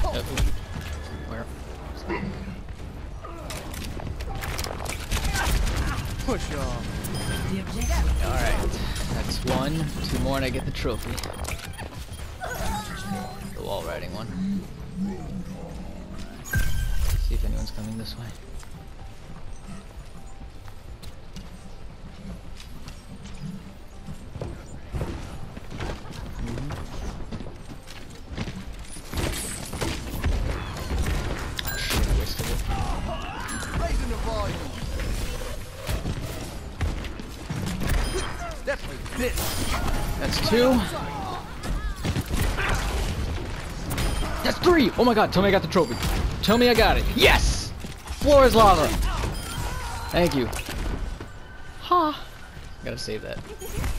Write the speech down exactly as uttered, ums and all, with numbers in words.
Uh, where? Push off. Alright, that's one. Two more and I get the trophy. The wall riding one. See if anyone's coming this way. Oh shit, I wasted it. Raising the volume. Definitely this. That's two. That's three! Oh my god, tell me I got the trophy. Tell me I got it. Yes! Floor is lava. Thank you. Ha! Huh. Gotta save that.